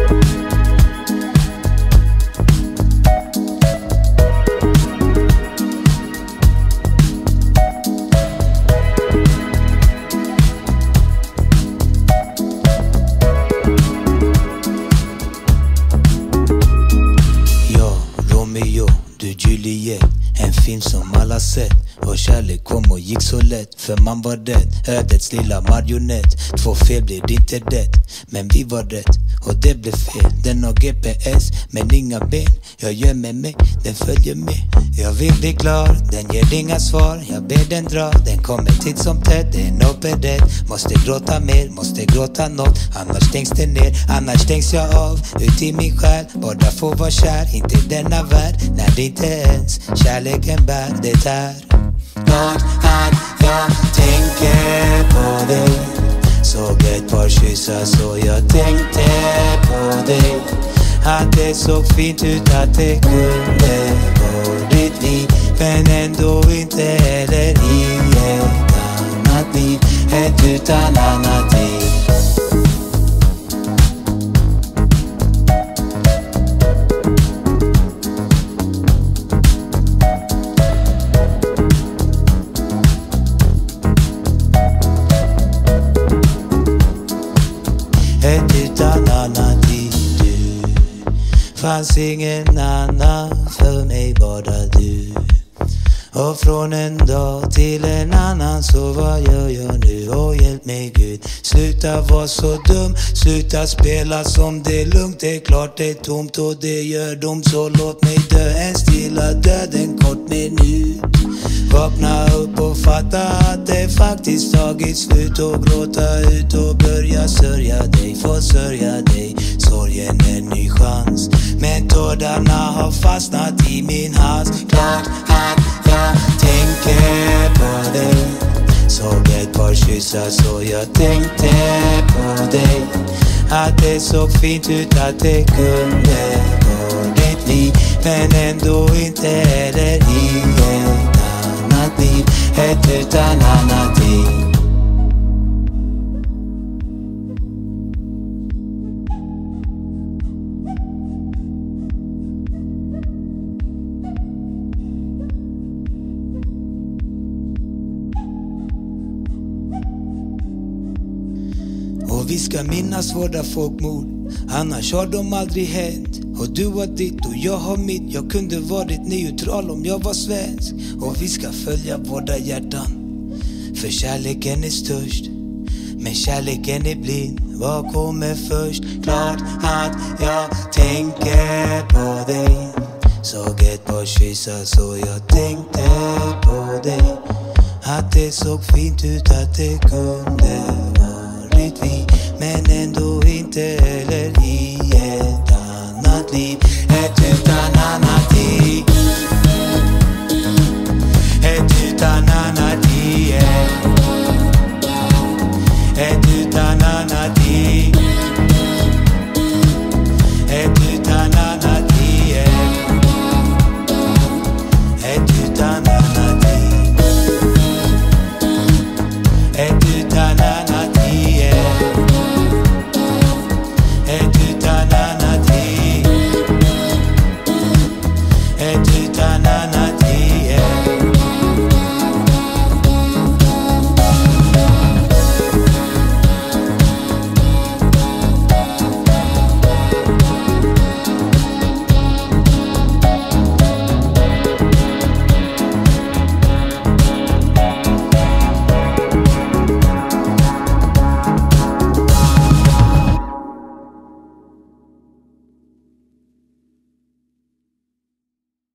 En film som alla sett. Och kärlek kom och gick så lätt. För man var rädd, ödets lilla marionett. 2 fel blev inte rätt, men vi var rätt. Och det blev fel, den har GPS men inga ben. Jag gömmer mig, den följer med. Jag vill bli klar, den ger inga svar. Jag ber den dra, den kommer titt som tätt. Det är en operett, måste gråta mer, måste gråta något. Annars stängs det ner, annars stängs jag av. Ut i min själ, bara få vara kär. Inte i denna värld, när det inte ens kärleken bär. Det är klart att jag tänker på dig. Såg ett par kyssar så jag tänkte på dig. Att det såg fint ut att det kunde varit liv. Men ändå inte heller i ett annat liv. Ett utan annat liv. Ett utan annat liv, du. Fanns ingen annan för mig, bara du. Och från en dag till en annan, så vad gör jag nu? Och hjälp mig Gud, sluta vara så dum. Sluta spela som det är lugnt. Det är klart det är tomt och det gör dumt. Så låt mig dö en stilla död, en kort minut. Vakna upp och fatta att det faktiskt tagit slut. Och gråta ut och börja sörja dig, få sörja dig. Sorgen är en ny chans, men tårarna har fastnat i min hals. Klart att jag tänker på dig. Såg ett par kyssar så jag tänkte på dig. Att det såg fint ut att det kunde varit liv. Men ändå inte heller i ett annat liv. Ett utan annat liv. Och vi ska minnas våra folkmord, annars har de aldrig hänt. Och du har ditt och jag har mitt. Jag kunde varit neutral om jag var svensk. Och vi ska följa våra hjärtan, för kärleken är störst. Men kärleken är blind, vad kommer först? Klart att jag tänker på dig. Såg ett par kyssar så jag tänkte på dig. Att det såg fint ut att det kunde varit vi. Men ändå